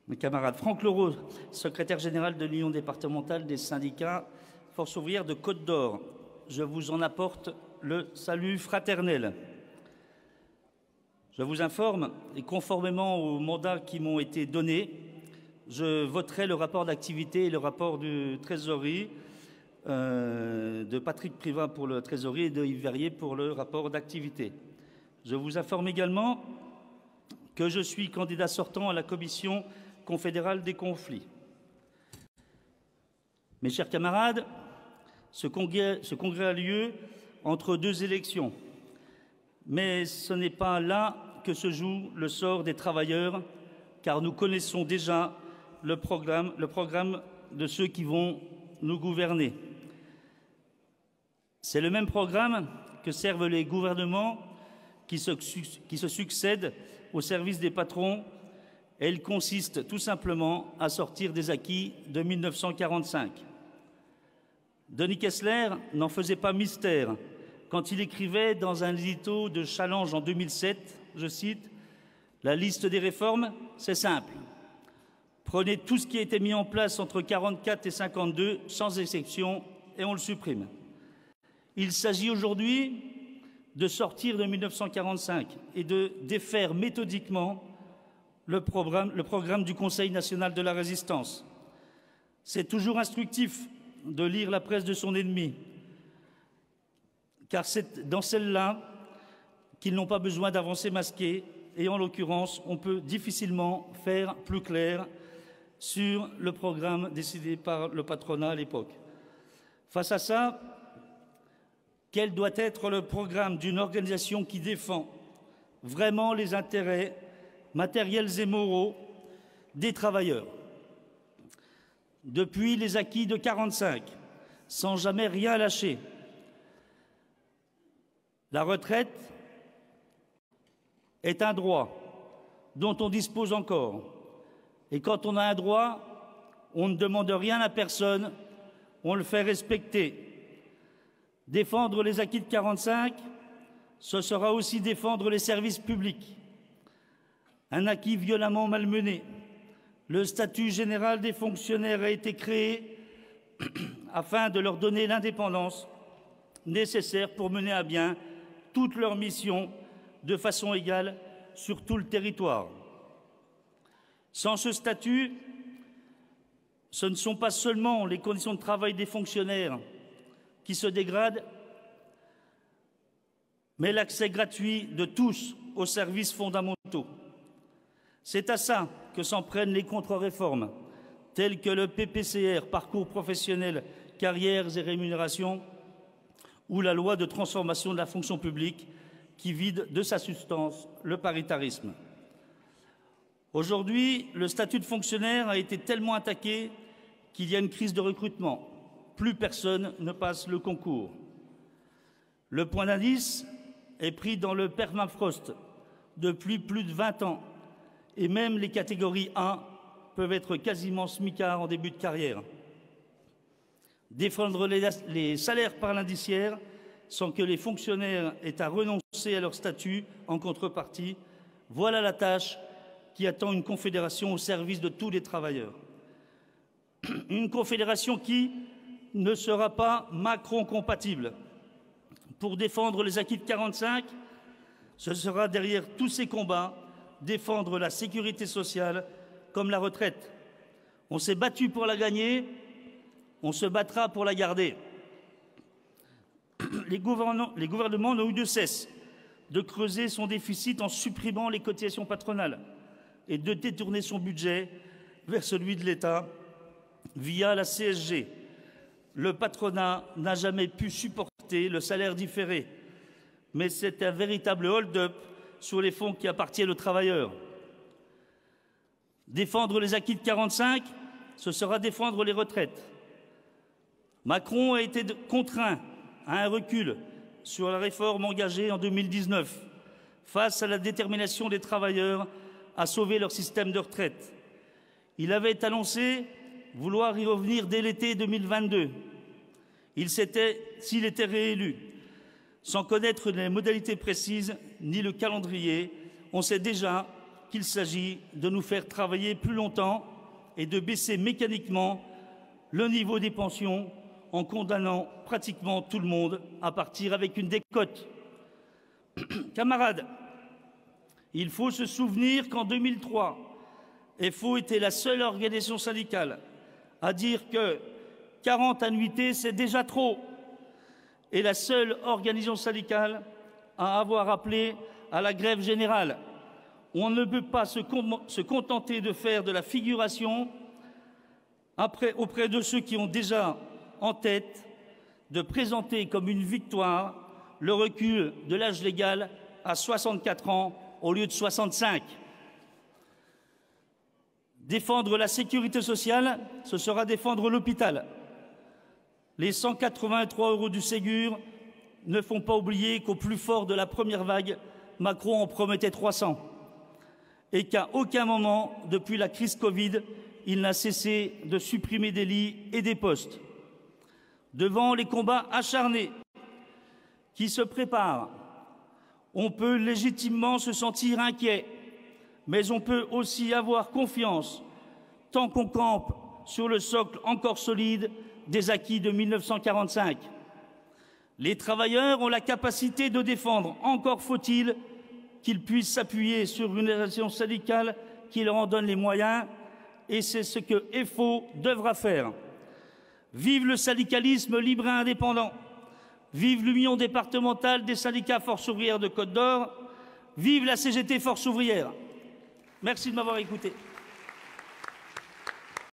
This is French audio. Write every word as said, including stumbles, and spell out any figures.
Mes camarades, Franck Leroux, secrétaire général de l'Union départementale des syndicats Force ouvrière de Côte d'Or. Je vous en apporte le salut fraternel. Je vous informe, et conformément aux mandats qui m'ont été donnés, je voterai le rapport d'activité et le rapport de trésorerie euh, de Patrick Privat pour le trésorerie et de Yves Verrier pour le rapport d'activité. Je vous informe également que je suis candidat sortant à la commission confédérale des conflits. Mes chers camarades, ce congrès, ce congrès a lieu entre deux élections, mais ce n'est pas là que se joue le sort des travailleurs, car nous connaissons déjà le programme, le programme de ceux qui vont nous gouverner. C'est le même programme que servent les gouvernements qui se, qui se succèdent au service des patrons, et il consiste tout simplement à sortir des acquis de mille neuf cent quarante-cinq. Denis Kessler n'en faisait pas mystère quand il écrivait dans un édito de Challenge en deux mille sept, je cite, « La liste des réformes, c'est simple. Prenez tout ce qui a été mis en place entre quarante-quatre et cinquante-deux, sans exception, et on le supprime. » Il s'agit aujourd'hui de sortir de mille neuf cent quarante-cinq et de défaire méthodiquement le programme, le programme du Conseil national de la résistance. C'est toujours instructif de lire la presse de son ennemi, car c'est dans celle-là qu'ils n'ont pas besoin d'avancées masquées, et en l'occurrence, on peut difficilement faire plus clair sur le programme décidé par le patronat à l'époque. Face à ça, quel doit être le programme d'une organisation qui défend vraiment les intérêts matériels et moraux des travailleurs? Depuis les acquis de quarante-cinq, sans jamais rien lâcher, la retraite est un droit dont on dispose encore. Et quand on a un droit, on ne demande rien à personne, on le fait respecter. Défendre les acquis de quarante-cinq, ce sera aussi défendre les services publics. Un acquis violemment malmené. Le statut général des fonctionnaires a été créé afin de leur donner l'indépendance nécessaire pour mener à bien toutes leurs missions de façon égale sur tout le territoire. Sans ce statut, ce ne sont pas seulement les conditions de travail des fonctionnaires qui se dégradent, mais l'accès gratuit de tous aux services fondamentaux. C'est à ça que s'en prennent les contre-réformes, telles que le P P C R, parcours professionnel, carrières et rémunérations, ou la loi de transformation de la fonction publique, qui vide de sa substance le paritarisme. Aujourd'hui, le statut de fonctionnaire a été tellement attaqué qu'il y a une crise de recrutement. Plus personne ne passe le concours. Le point d'indice est pris dans le permafrost depuis plus de vingt ans, et même les catégories A peuvent être quasiment smicards en début de carrière. Défendre les, les salaires par l'indiciaire sans que les fonctionnaires aient à renoncer à leur statut en contrepartie, voilà la tâche qui attend une confédération au service de tous les travailleurs. Une confédération qui ne sera pas Macron-compatible. Pour défendre les acquis de quarante-cinq, ce sera derrière tous ces combats défendre la sécurité sociale comme la retraite. On s'est battu pour la gagner, on se battra pour la garder. Les gouvernements, les gouvernements n'ont eu de cesse de creuser son déficit en supprimant les cotisations patronales et de détourner son budget vers celui de l'État via la C S G. Le patronat n'a jamais pu supporter le salaire différé, mais c'est un véritable hold-up sur les fonds qui appartiennent aux travailleurs. Défendre les acquis de quarante-cinq, ce sera défendre les retraites. Macron a été contraint à un recul sur la réforme engagée en deux mille dix-neuf face à la détermination des travailleurs à sauver leur système de retraite. Il avait annoncé vouloir y revenir dès l'été deux mille vingt-deux. Il s'était, s'il était réélu, sans connaître les modalités précises ni le calendrier, on sait déjà qu'il s'agit de nous faire travailler plus longtemps et de baisser mécaniquement le niveau des pensions en condamnant pratiquement tout le monde à partir avec une décote. Camarades, il faut se souvenir qu'en deux mille trois, F O était la seule organisation syndicale à dire que quarante annuités, c'est déjà trop, et la seule organisation syndicale à avoir appelé à la grève générale. On ne peut pas se, se contenter de faire de la figuration après, auprès de ceux qui ont déjà en tête de présenter comme une victoire le recul de l'âge légal à soixante-quatre ans au lieu de soixante-cinq. Défendre la sécurité sociale, ce sera défendre l'hôpital. Les cent quatre-vingt-trois euros du Ségur ne font pas oublier qu'au plus fort de la première vague, Macron en promettait trois cents et qu'à aucun moment, depuis la crise Covid, il n'a cessé de supprimer des lits et des postes. Devant les combats acharnés qui se préparent, on peut légitimement se sentir inquiet, mais on peut aussi avoir confiance tant qu'on campe sur le socle encore solide des acquis de mille neuf cent quarante-cinq. Les travailleurs ont la capacité de défendre, encore faut-il qu'ils puissent s'appuyer sur une organisation syndicale qui leur en donne les moyens, et c'est ce que F O devra faire. Vive le syndicalisme libre et indépendant. Vive l'Union départementale des syndicats Force ouvrière de Côte d'Or. Vive la C G T Force ouvrière. Merci de m'avoir écouté.